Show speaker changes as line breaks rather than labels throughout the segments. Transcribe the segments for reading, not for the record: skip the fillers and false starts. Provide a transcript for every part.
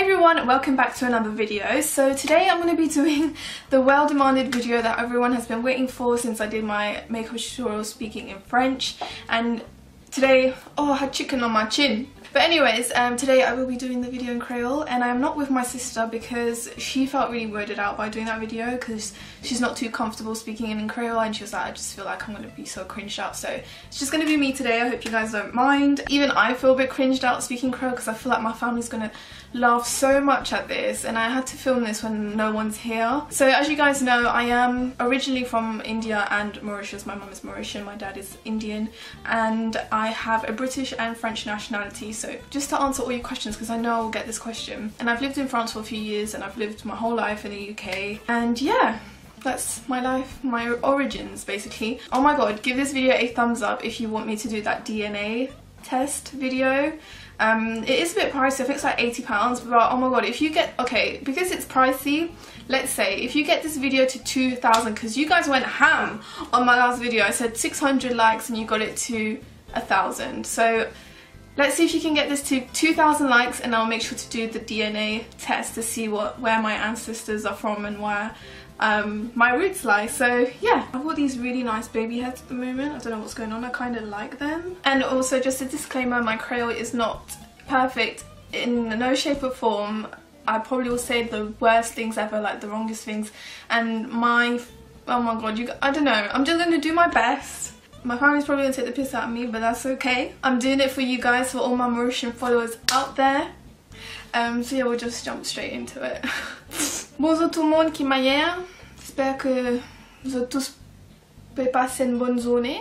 everyone, welcome back to another video. So today I'm going to be doing the well-demanded video that everyone has been waiting for since I did my makeup tutorial speaking in French. And today, oh, I had chicken on my chin. But anyways, today I will be doing the video in Creole, and I'm not with my sister because she felt really weirded out by doing that video because she's not too comfortable speaking in Creole, and she was like, I just feel like I'm going to be so cringed out. So it's just going to be me today. I hope you guys don't mind. Even I feel a bit cringed out speaking Creole because I feel like my family's going to laugh so much at this, and I had to film this when no one's here. So as you guys know, I am originally from India and Mauritius. My mum is Mauritian, my dad is Indian, and I have a British and French nationality. So just to answer all your questions, because I know I'll get this question, and I've lived in France for a few years and I've lived my whole life in the UK, and yeah, that's my life, my origins basically. Oh my god, give this video a thumbs up if you want me to do that DNA test video. It is a bit pricey, I think it's like £80, but oh my god, if you get, okay, because it's pricey, let's say if you get this video to 2,000, because you guys went ham on my last video, I said 600 likes and you got it to 1,000, so let's see if you can get this to 2,000 likes, and I'll make sure to do the DNA test to see where my ancestors are from and where my roots lie. So yeah, I've got these really nice baby heads at the moment. I don't know what's going on, I kind of like them. And also just a disclaimer, my Creole is not perfect in no shape or form. I probably will say the worst things ever, like the wrongest things, and oh my god, I don't know, I'm just going to do my best. My family's probably going to take the piss out of me, but that's okay. I'm doing it for you guys, for all my Mauritian followers out there. So yeah, we'll just jump straight into it. Bonjour tout le monde qui m'a hier. J'espère que vous avez tous pu passer une bonne journée.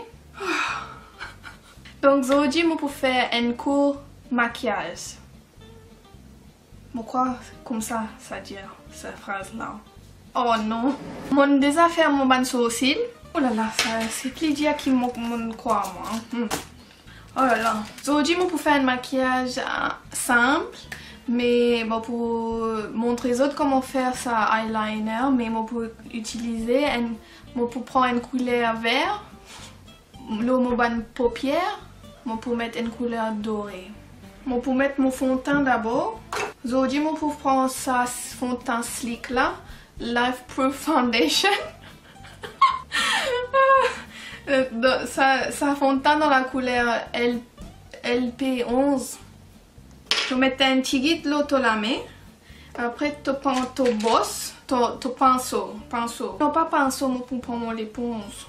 Donc aujourd'hui, je vais faire un court maquillage. Pourquoi comme ça dit cette phrase-là? Oh non. Mon déjà fait mon ban sourcil. Oh là là, c'est Lydia qui me croit moi. Oh là là. Aujourd'hui, je vais faire un maquillage simple. Mais bon, pour montrer aux autres comment faire ça eyeliner, mais bon, pour utiliser pour prendre une couleur vert, là mon ban paupière, pour mettre une couleur dorée. Pour mettre mon fond de teint d'abord. Aujourd'hui, pour prendre ça fond de teint slick là, Life Proof Foundation. ça fond de teint dans la couleur LP11. Tu mets un petit guide l'autre la main. Après tu prends ton boss, ton pinceau. Non, pas pinceau, mais pour prendre l'éponge.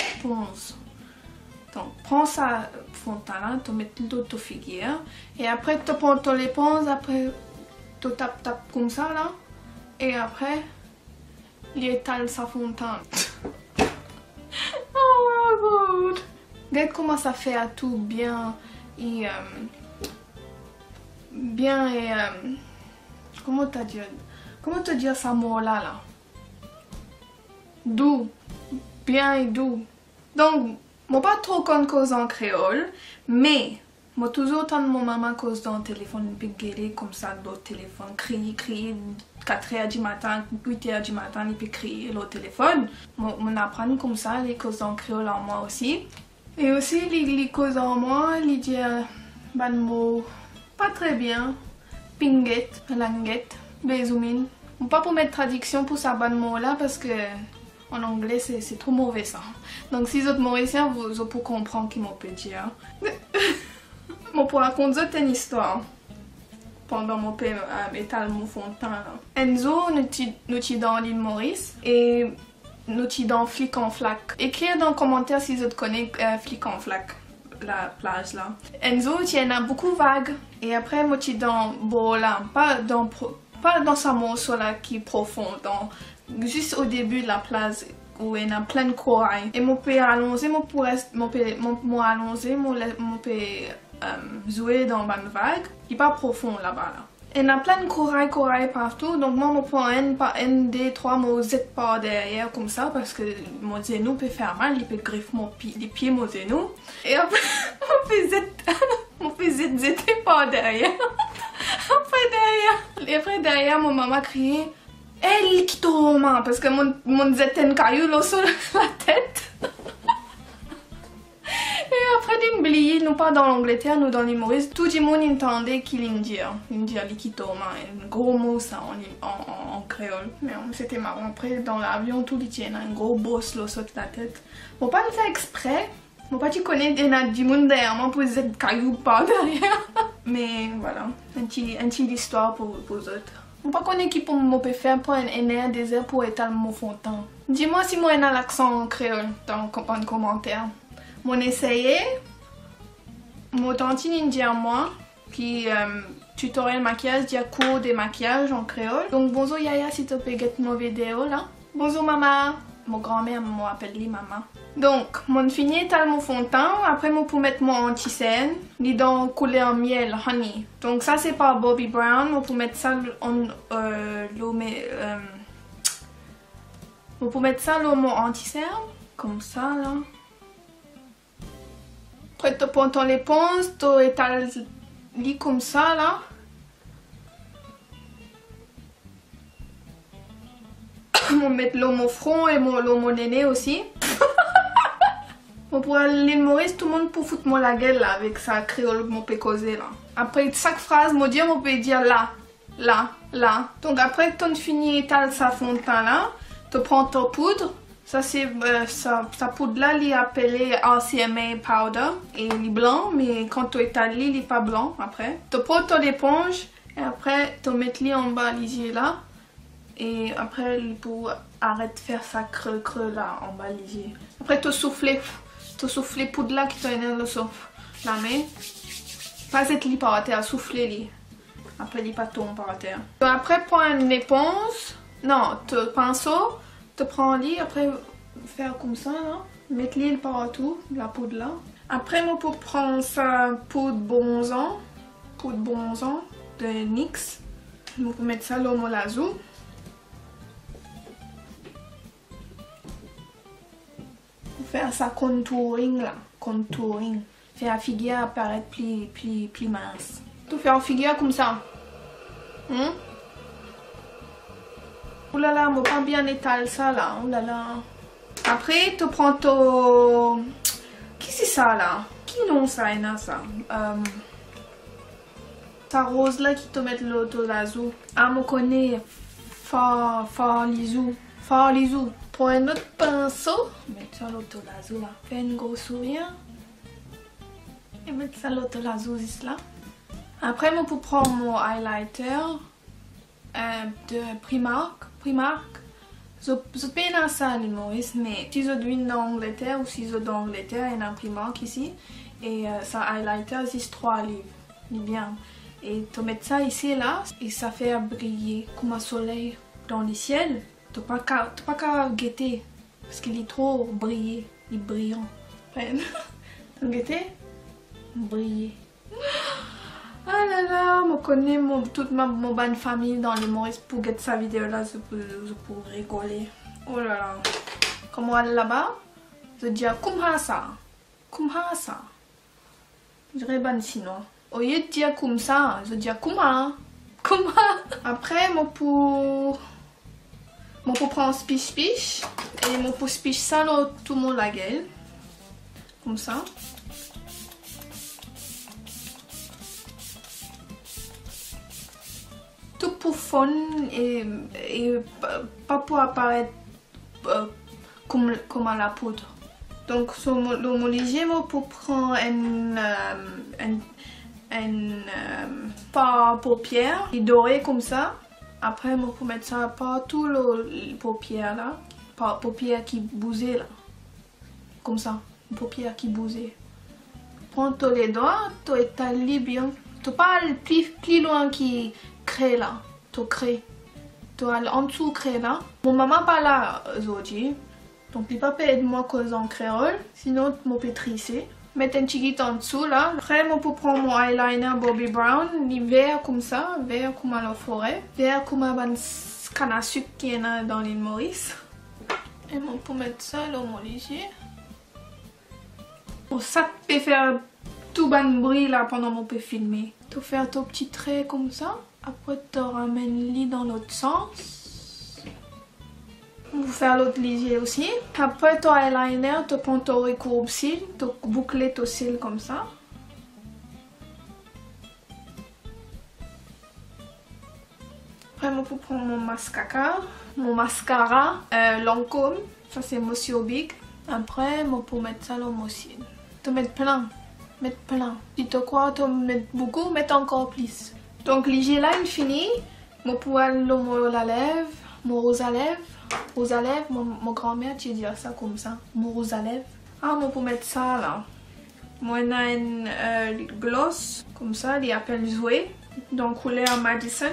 Donc prends ça fond de teint là, tu mets l'autre figure. Et après tu prends ton éponge, après tu tapes comme ça là. Et après tu étales ça fond de teint. Oh my god! Regarde comment ça fait à tout bien et comment te dire ça mot là doux, bien et doux. Donc moi pas trop qu'on cause en créole, mais moi toujours entendre mon maman cause dans le téléphone puis gueuler comme ça dans le téléphone, crier 4h du matin, 8h du matin, il peut crier le téléphone. Mon apprend comme ça les causes en créole en moi aussi. Et aussi les causes en moi, les dire ban mot pas très bien, pinguette, languette, besoumine. Pas pour mettre traduction pour ça ban mot là parce que en anglais c'est trop mauvais ça. Donc si vous êtes mauricien, vous pouvez comprendre qui m'en peut dire. Bon, pour raconter une histoire pendant mon métal mon fond de teint. Enzo nous t'y dans l'île Maurice et nous t'y dans Flic en Flac. Écrire dans les commentaires si vous connaissez Flic en Flac, la plage là. Enzo il y en a beaucoup vagues, et après moi tu dans là, pas dans sa morceau là qui est profond, juste au début de la plage où il y a plein de corail, et mon peut allonger, mon peut jouer dans une vague qui est pas profond là-bas là. Il y a plein de corail partout, donc moi je prends un des trois mots Z par derrière comme ça parce que mon genou peut faire mal, il peut griffer les pieds mon genou, et après on fait Z par derrière. Après derrière mon maman criait elle qui tombe parce que mon Z a une caillou sur la tête. Et après d'oublier, nous pas dans l'Angleterre, nous dans l'île Maurice, tout le monde entendait qu'il indien. Indien, l'ikitoma, un gros mot ça en créole. Mais c'était marrant. Après, dans l'avion, tout le tient, un gros boss là saute la tête. Bon, pas le faire exprès. Bon, pas tu connais du monde derrière moi pour les cailloux par derrière. Mais voilà, une petite histoire pour vous autres. Je ne sais pas qui peut faire pour un air désert pour étaler mon fond de teint. Dis-moi si moi j'ai l'accent créole dans le commentaire. Mon essayé, mon tante Ninja moi, qui tutoriel maquillage, dit cours de maquillage en créole. Donc bonjour Yaya, si tu peux get mon vidéo là. Bonjour maman. Mon grand-mère m'appelle lui maman. Donc, mon fini étale mon fond de teint. Après, je peux mettre mon anti-scène. Il est dans couleur miel, honey. Donc, ça c'est par Bobbi Brown. Je peux mettre ça en je peux mettre ça dans mon anti-cerne. Comme ça, là. Après, tu prends ton éponge. Tu étales comme ça, là. Je vais mettre l'eau mon front et l'eau mon nez aussi. Bon, pour l'île Maurice, tout le monde peut foutre moi la gueule là, avec sa créole que je peux causer là. Après chaque phrase, je peux dire là, là, là. Donc après que tu as fini d'étaler sa fond de teint là, tu prends ta poudre. Ça c'est sa poudre là, elle est appelée RCMA powder. Et il est blanc, mais quand tu étales, il n'est pas blanc après. Tu prends ton éponge et après tu mets le en bas lisier là. Et après, pour arrêter de faire ça creux là en bas lisier. Après, tu souffles poudre là qui t'en dans le souffle. La main. Pas cette lit par terre, souffler lit. Après, il pas tombe par terre. Après, prends une éponge. Non, tu pinceau. Tu prends un lit. Après, faire comme ça là. Mettre l'huile partout, la poudre là. Après, on peut prendre sa poudre bronzant. Poudre bronzant de NYX. On peut mettre ça là au lazou. Faire ça contouring là, contouring. Faire la figure apparaître plus mince. Tout faire la figure comme ça. Oulala, moi pas bien étaler ça là, oulala. Après, tu prends ton... Qu'est-ce que c'est ça là? Qui non ça, ça? Ta rose là qui te met l'autolazou. Ah, moi connais fort lisou. Fort lisou. Prends un autre pinceau, mettre ça l'autolazou là. Fais un gros sourire. Et mettre ça l'autolazou ici là. Après, je peux prendre mon highlighter de Primark. Je paye dans ça à l'île Maurice, mais si je viens d'Angleterre ou si je d'Angleterre, il y a un Primark ici. Et ça highlighter, c'est 3 livres. Il est bien. Et tu mets ça ici et là, et ça fait briller comme un soleil dans le ciel. Tu n'as pas qu'à guetter, parce qu'il est trop brillé, il est brillant. Tu guetter? Briller. Ah là là, je connais toute ma bonne famille dans les Maurice pour guetter sa vidéo là, je peux rigoler. Oh là là. Comme on est là-bas, je dis comme ça. Je dirais ban sinon. Au lieu de dire comme ça, je dis comment. Après, je peux prendre spiche et je peux spiche ça dans tout mon la gueule. Comme ça. Tout pour fun et pas pour apparaître comme à la poudre. Donc sur mon lisier, je peux prendre un fard paupière doré comme ça. Après, je peux mettre ça partout les paupières là. Paupières qui bousent là. Comme ça. Paupières qui bousent. Prends tous les doigts, tu étales bien. Tu pas le plus loin qui crée là. Tu crées. Tu as en dessous crée là. Mon maman pas là aujourd'hui. Donc il ne peut pas aider moi cause en créole. Sinon, je peux trisser. Mettre un petit en dessous là. Après, je peux prendre mon eyeliner Bobbi Brown. Il est vert comme ça. Vert comme à la forêt. Vert comme à la canne à sucre qui est dans l'île Maurice. Et je peux mettre ça dans mon lisier. Bon, ça peut faire tout bon bruit là pendant que je peux filmer. Tu fais ton petit trait comme ça. Après, tu ramènes le lit dans l'autre sens. Pour faire l'autre ligier aussi. Après ton eyeliner, tu prends ton recourbe cils, tu boucles ton cils comme ça. Après, je peux prendre mon mascara, Lancôme, ça c'est Monsieur Big. Après, je peux mettre ça dans mon cils. Tu mets plein. Si tu crois que tu mets beaucoup, mets encore plus. Donc, ligier là, il finit. Je peux aller dans la lèvre, mon rose à lèvres. Rose à lèvres, mon grand-mère, tu dis ça comme ça. Mon rose à lèvres. Ah, je peux mettre ça là. Moi, on a une gloss, comme ça, il appelle Zoé, donc couleur Madison.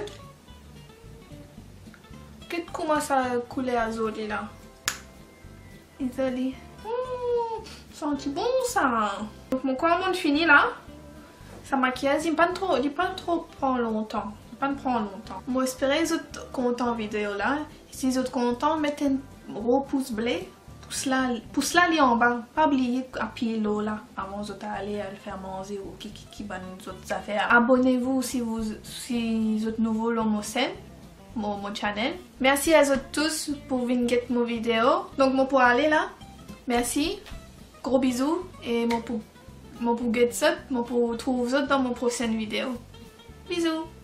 Comment ça couleur Zoé là? Désolé. Senti bon ça. Donc mon corps est fini là. Ça maquillage, il pas trop prend longtemps. Moi j'espère que vous êtes contents vidéo là. Si vous êtes contents, mettez un gros pouce bleu. Pouce là en bas. Pas oublier d'appuyer l'eau là avant de aller le faire manger ou qui ban d'autres affaires. Abonnez-vous si vous êtes nouveau dans mon chaîne. Mon channel. Merci à vous tous pour venir get mon vidéo. Donc moi pour aller là. Merci. Gros bisous et moi pour get ça, moi pour trouver ça dans mon prochaine vidéo. Bisous.